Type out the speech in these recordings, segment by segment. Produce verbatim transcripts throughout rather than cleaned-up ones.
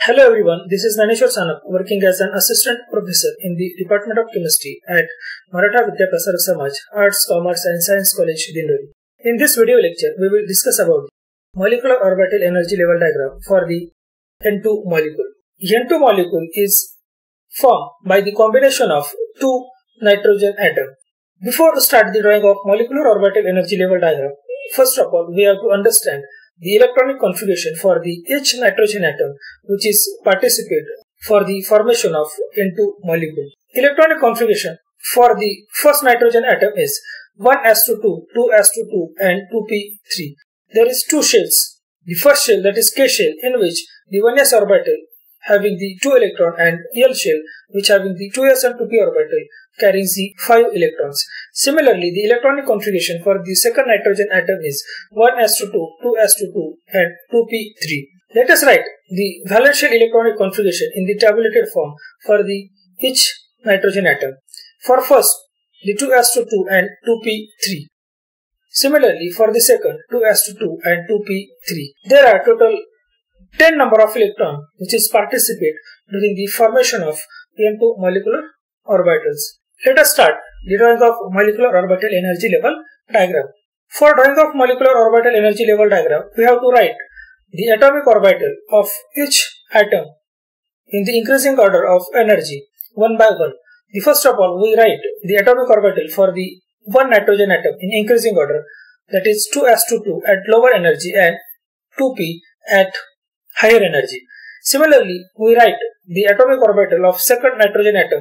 Hello everyone, this is Naneshwar Sanak working as an assistant professor in the Department of Chemistry at Maratha Vidya Prasaraka Samaj, Arts, Commerce and Science College, Dindori. In this video lecture, we will discuss about the molecular orbital energy level diagram for the N two molecule. N two molecule is formed by the combination of two nitrogen atoms. Before we start the drawing of molecular orbital energy level diagram, first of all, we have to understand the electronic configuration for the each nitrogen atom which is participate for the formation of N two molecule. Electronic configuration for the first nitrogen atom is one s two two, two s two two and two p three. There is two shells. The first shell, that is K shell, in which the one s orbital having the two electron, and L shell which having the two s and two p orbital carrying the five electrons. Similarly, the electronic configuration for the second nitrogen atom is one s two two, two s two two and two p three. Let us write the valence shell electronic configuration in the tabulated form for the each nitrogen atom. For first, the two s two two and two p three. Similarly, for the second, two s two two and two p three. There are total ten number of electrons which is participate during the formation of N two molecular orbitals. Let us start the drawing of molecular orbital energy level diagram. For drawing of molecular orbital energy level diagram, we have to write the atomic orbital of each atom in the increasing order of energy one by one. The first of all, we write the atomic orbital for the one nitrogen atom in increasing order, that is two s two two at lower energy and two p at higher energy. Similarly, we write the atomic orbital of second nitrogen atom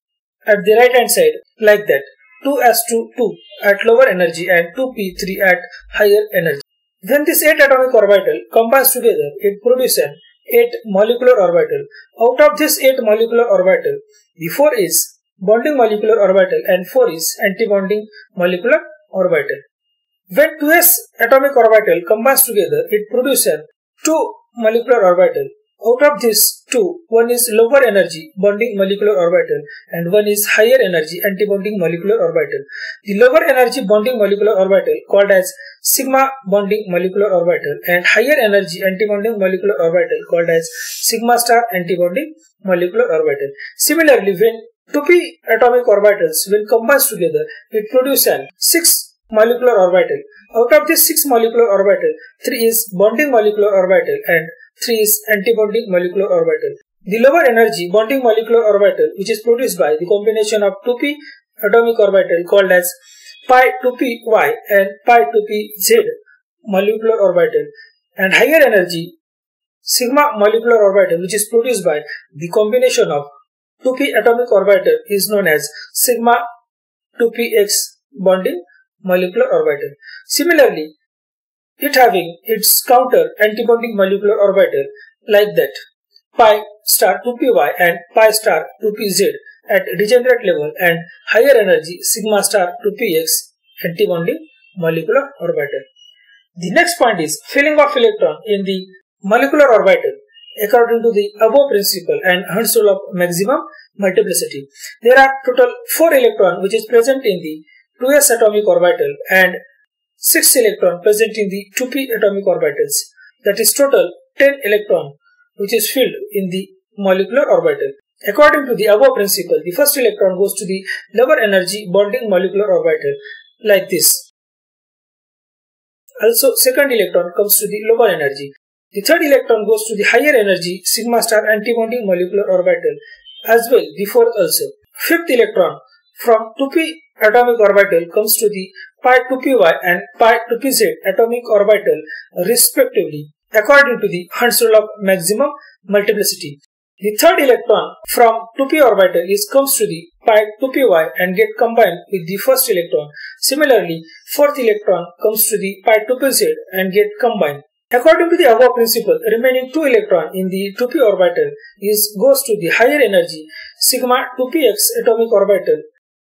at the right hand side like that, two s two two at lower energy and two p three at higher energy. When this eight atomic orbital combines together, it produces an eight molecular orbital. Out of this eight molecular orbital, the four is bonding molecular orbital and four is anti-bonding molecular orbital. When two s atomic orbital combines together, it produces an two molecular orbital. Out of this two, one is lower energy bonding molecular orbital and one is higher energy anti-bonding molecular orbital. The lower energy bonding molecular orbital called as sigma bonding molecular orbital and higher energy anti-bonding molecular orbital called as sigma star anti-bonding molecular orbital. Similarly, when two p atomic orbitals will combine together, it produces an six molecular orbital. Out of this six molecular orbital, three is bonding molecular orbital and three is anti-bonding molecular orbital. The lower energy bonding molecular orbital, which is produced by the combination of two p atomic orbital called as pi two p y and pi two p z molecular orbital, and higher energy sigma molecular orbital, which is produced by the combination of two p atomic orbital, is known as sigma two p x bonding molecular orbital. Similarly, it having its counter anti-bonding molecular orbital like that, pi star two p y and pi star two p z at degenerate level, and higher energy sigma star two p x anti-bonding molecular orbital. The next point is filling of electron in the molecular orbital according to the above principle and Hund's rule of maximum multiplicity. There are total four electrons which is present in the two s atomic orbital and six electron present in the two p atomic orbitals. That is total ten electron which is filled in the molecular orbital. According to the above principle, the first electron goes to the lower energy bonding molecular orbital like this. Also, second electron comes to the lower energy. The third electron goes to the higher energy sigma star anti-bonding molecular orbital as well, the fourth also. Fifth electron from two p atomic orbital comes to the pi two p y and pi two p z atomic orbital respectively according to the Hund's rule of maximum multiplicity. The third electron from two p orbital is comes to the pi two p y and get combined with the first electron. Similarly, fourth electron comes to the pi two p z and get combined. According to the above principle, remaining two electron in the two p orbital is goes to the higher energy sigma two p x atomic orbital.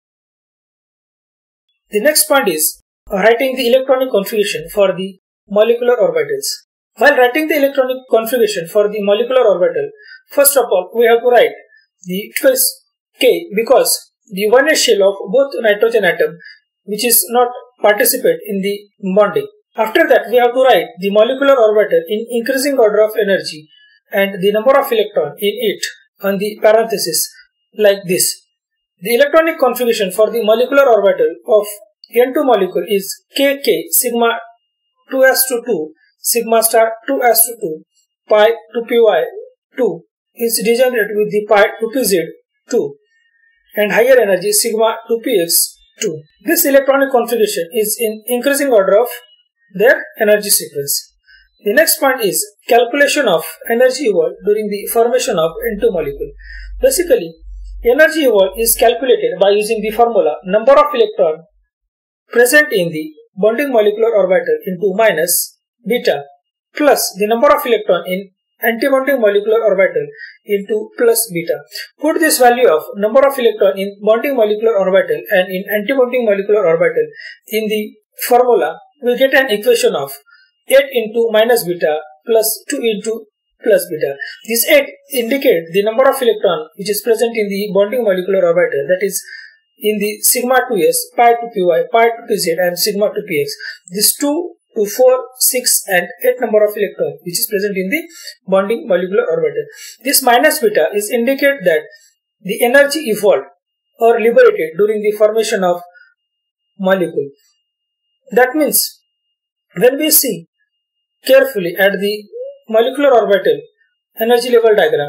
The next point is writing the electronic configuration for the molecular orbitals. While writing the electronic configuration for the molecular orbital, first of all, we have to write the twice K because the one s shell of both nitrogen atom which is not participate in the bonding. After that, we have to write the molecular orbital in increasing order of energy and the number of electron in it on the parenthesis like this. The electronic configuration for the molecular orbital of N two molecule is K K sigma two s to two sigma star two s to two pi two p y two is degenerate with the pi two p z two and higher energy sigma two p x two. This electronic configuration is in increasing order of their energy sequence. The next point is calculation of energy evolved during the formation of N two molecule. Basically, energy evolved is calculated by using the formula number of electron present in the bonding molecular orbital into minus beta plus the number of electron in antibonding molecular orbital into plus beta. Put this value of number of electron in bonding molecular orbital and in antibonding molecular orbital in the formula, we get an equation of eight into minus beta plus two into plus beta. This eight indicates the number of electron which is present in the bonding molecular orbital, that is in the sigma two s, pi two p y, pi two p z and sigma two p x. This two to four, six and eight number of electron which is present in the bonding molecular orbital. This minus beta is indicate that the energy evolved or liberated during the formation of molecule. That means when we see carefully at the molecular orbital energy level diagram,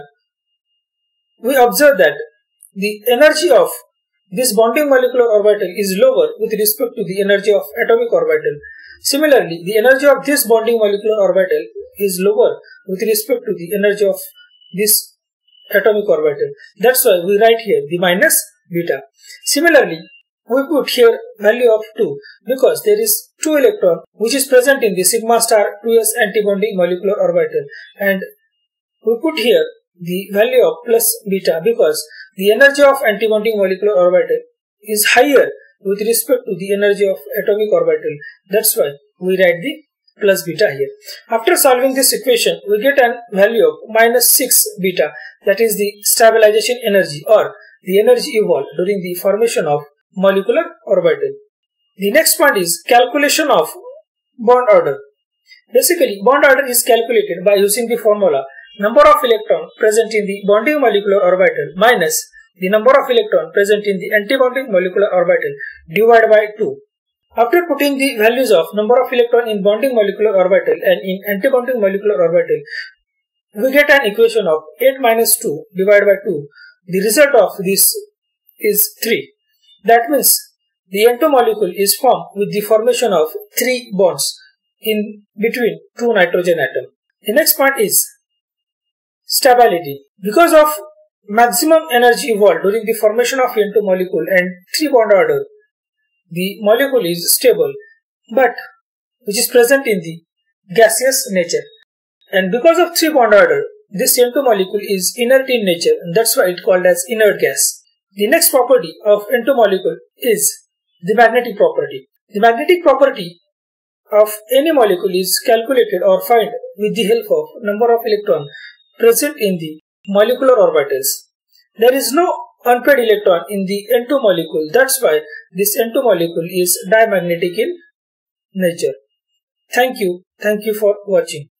we observe that the energy of this bonding molecular orbital is lower with respect to the energy of atomic orbital. Similarly, the energy of this bonding molecular orbital is lower with respect to the energy of this atomic orbital. That's why we write here the minus beta. Similarly, we put here value of two because there is two electron which is present in the sigma star two s antibonding molecular orbital, and we put here the value of plus beta because the energy of antibonding molecular orbital is higher with respect to the energy of atomic orbital. That's why we write the plus beta here. After solving this equation, we get a value of minus six beta, that is the stabilization energy or the energy evolved during the formation of molecular orbital. The next point is calculation of bond order. Basically, bond order is calculated by using the formula number of electron present in the bonding molecular orbital minus the number of electron present in the antibonding molecular orbital divided by two. After putting the values of number of electron in bonding molecular orbital and in antibonding molecular orbital, we get an equation of eight minus two divided by two. The result of this is three. That means the N two molecule is formed with the formation of three bonds in between two nitrogen atoms. The next point is stability. Because of maximum energy evolved during the formation of N two molecule and three bond order, the molecule is stable but which is present in the gaseous nature. And because of three bond order, this N two molecule is inert in nature, and that's why it called as inert gas. The next property of N two molecule is the magnetic property. The magnetic property of any molecule is calculated or found with the help of number of electrons present in the molecular orbitals. There is no unpaired electron in the N two molecule. That's why this N two molecule is diamagnetic in nature. Thank you. Thank you for watching.